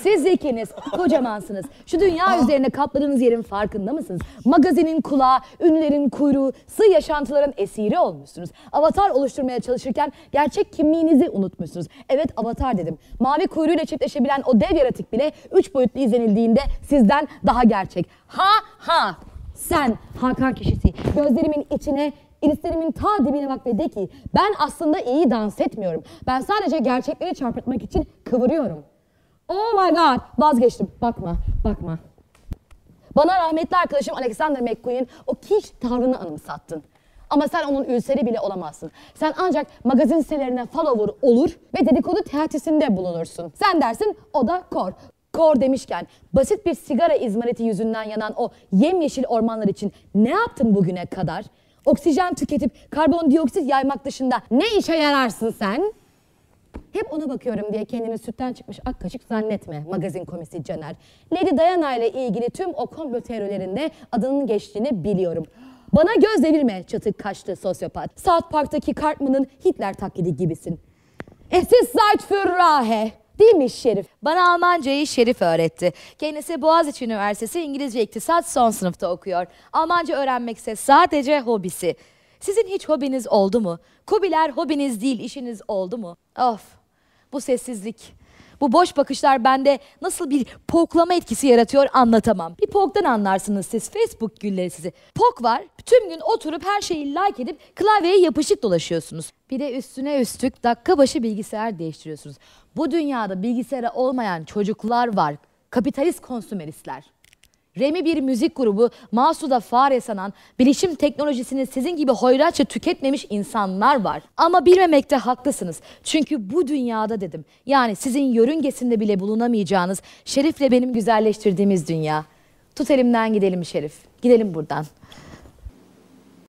Siz ikiniz kocamansınız. Şu dünya üzerine kapladığınız yerin farkında mısınız? Magazinin kulağı, ünlülerin kuyruğu, sığ yaşantıların esiri olmuşsunuz. Avatar oluşturmaya çalışırken gerçek kimliğinizi unutmuşsunuz. Evet, avatar dedim. Mavi kuyruğuyla çiftleşebilen o dev yaratık bile 3 boyutlu izlenildiğinde sizden daha gerçek. Ha! Sen Hakan kişisi. Gözlerimin içine, irislerimin ta dibine bak ve de ki ben aslında iyi dans etmiyorum. Ben sadece gerçekleri çarpıtmak için kıvırıyorum. Oh my god! Vazgeçtim. Bakma. Bana rahmetli arkadaşım Alexander McQueen'in o kiş tavrını anımsattın. Ama sen onun ülseri bile olamazsın. Sen ancak magazin sitelerine follower olur ve dedikodu teatisinde bulunursun. Sen dersin, o da kor. Kor demişken, basit bir sigara izmariti yüzünden yanan o yemyeşil ormanlar için ne yaptın bugüne kadar? Oksijen tüketip karbondioksit yaymak dışında ne işe yararsın sen? Hep ona bakıyorum diye kendini sütten çıkmış ak kaşık zannetme magazin komisi Caner. Lady Diana ile ilgili tüm o komplo teorilerinde adının geçtiğini biliyorum. Bana göz devirme çatık kaşlı sosyopat. South Park'taki Cartman'ın Hitler taklidi gibisin. Es ist Zeit für Rache. Değil mi Şerif? Bana Almancayı Şerif öğretti. Kendisi Boğaziçi Üniversitesi İngilizce İktisat son sınıfta okuyor. Almanca öğrenmekse sadece hobisi. Sizin hiç hobiniz oldu mu? Kubiler hobiniz değil, işiniz oldu mu? Of, bu sessizlik, bu boş bakışlar bende nasıl bir poklama etkisi yaratıyor anlatamam. Bir poktan anlarsınız siz, Facebook gülleri sizi. Pok var, tüm gün oturup her şeyi like edip klavyeye yapışık dolaşıyorsunuz. Bir de üstüne üstlük dakika başı bilgisayar değiştiriyorsunuz. Bu dünyada bilgisayara olmayan çocuklar var, kapitalist konsümeristler. Remi bir müzik grubu, Masu'da fare sanan, bilişim teknolojisini sizin gibi hoyratça tüketmemiş insanlar var. Ama bilmemekte haklısınız. Çünkü bu dünyada dedim, yani sizin yörüngesinde bile bulunamayacağınız Şerif'le benim güzelleştirdiğimiz dünya. Tut elimden gidelim Şerif, gidelim buradan.